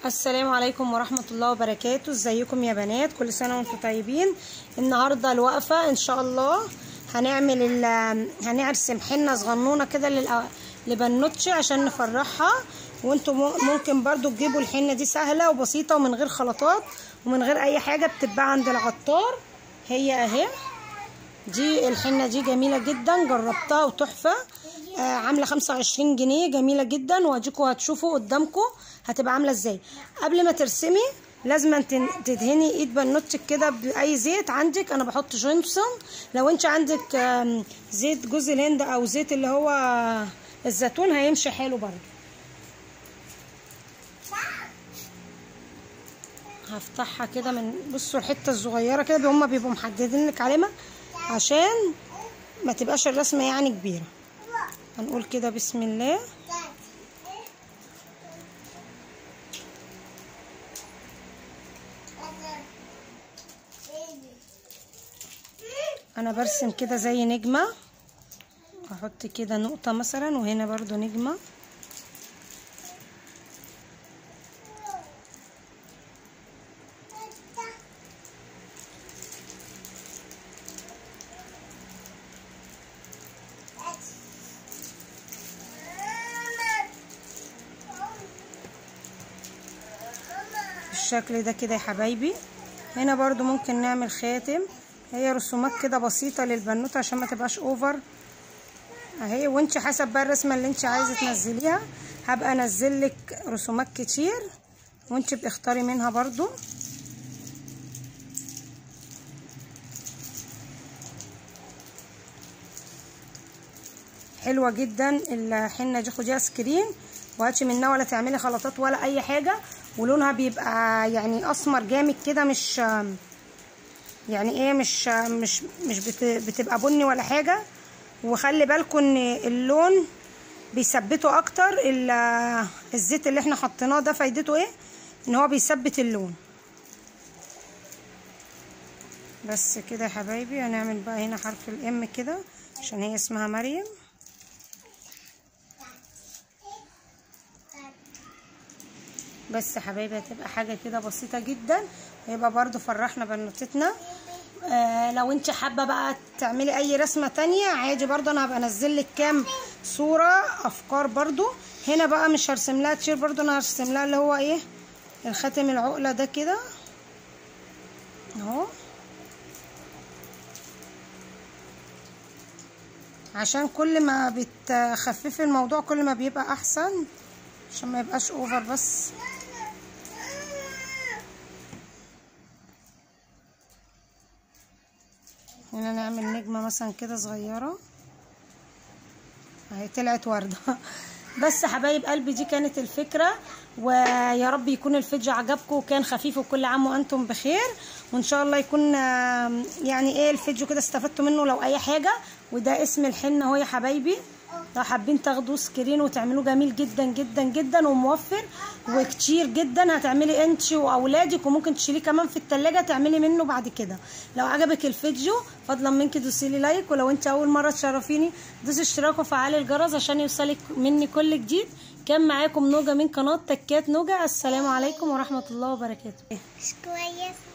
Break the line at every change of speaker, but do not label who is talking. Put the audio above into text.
السلام عليكم ورحمة الله وبركاته. ازيكم يا بنات؟ كل سنة وانتم طيبين. النهاردة الوقفة ان شاء الله هنرسم حنة صغنونة كده لبنوتشي عشان نفرحها. وانتم ممكن برضو تجيبوا الحنة دي، سهلة وبسيطة ومن غير خلطات ومن غير اي حاجة، بتتباع عند العطار. هي اهي دي الحنة دي جميلة جدا، جربتها وتحفة. عاملة 25 جنيه، جميلة جدا. واديكوا هتشوفوا قدامكم هتبقى عاملة ازاي. قبل ما ترسمي لازم تدهني ايد بنوتك كده باي زيت عندك. انا بحط جونسون، لو انت عندك زيت جوز الهند او زيت اللي هو الزيتون هيمشي حلو برضه. هفتحها كده من بصوا الحته الصغيره كده، هما بيبقوا محددين لك علامه عشان ما تبقاش الرسمه يعني كبيره. هنقول كده بسم الله. انا برسم كده زي نجمه، احط كده نقطه مثلا، وهنا برضو نجمه. بالشكل ده كده يا حبايبي. هنا برضو ممكن نعمل خاتم. هي رسومات كده بسيطة للبنوتة عشان ما تبقاش اوفر اهي. وانت حسب بقى الرسمة اللي انت عايزة تنزليها، هبقى انزل لك رسومات كتير وانت بتختاري منها برضو. حلوة جدا الحنة دي، خديها سكرين وهاتي منها، ولا تعملي خلطات ولا اي حاجة. ولونها بيبقى يعني اسمر جامد كده، مش يعني ايه، مش بتبقى بني ولا حاجه. وخلي بالكم ان اللون بيثبته اكتر. الزيت اللي احنا حطيناه ده فايدته ايه؟ ان هو بيثبت اللون. بس كده يا حبايبي. هنعمل بقى هنا حرف الام كده عشان هي اسمها مريم. بس يا حبايبي هتبقى حاجه كده بسيطه جدا، هيبقى برضو فرحنا بنوتتنا. لو انت حابه بقى تعملي اي رسمه تانية عادي برضو، انا هبقى انزل لك كام صوره افكار برضو. هنا بقى مش هرسم لها كتير برضو، انا هرسم لها اللي هو ايه، الخاتم العقله ده كده اهو، عشان كل ما بتخففي الموضوع كل ما بيبقى احسن، عشان ما يبقاش اوفر. بس هنا نعمل نجمة مثلا كده صغيرة اهي، طلعت وردة. بس حبايب قلبي دي كانت الفكرة، ويا رب يكون الفيديو عجبكم وكان خفيف، وكل عام وانتم بخير. وان شاء الله يكون يعني ايه الفيديو كده استفدتوا منه لو اي حاجة. وده اسم الحنة اهو يا حبايبي، لو حابين تاخدوا سكرين وتعملوه جميل جدا جدا جدا وموفر وكتير جدا. هتعملي انت واولادك، وممكن تشيليه كمان في التلاجة تعملي منه بعد كده. لو عجبك الفيديو فضلا منك دوسيلي لايك، ولو انت اول مره تشرفيني دوسي اشتراك وفعلي الجرس عشان يوصلك مني كل جديد. كان معاكم نوجة من قناه تكات نوجة. السلام عليكم ورحمه الله وبركاته.
مش كويس.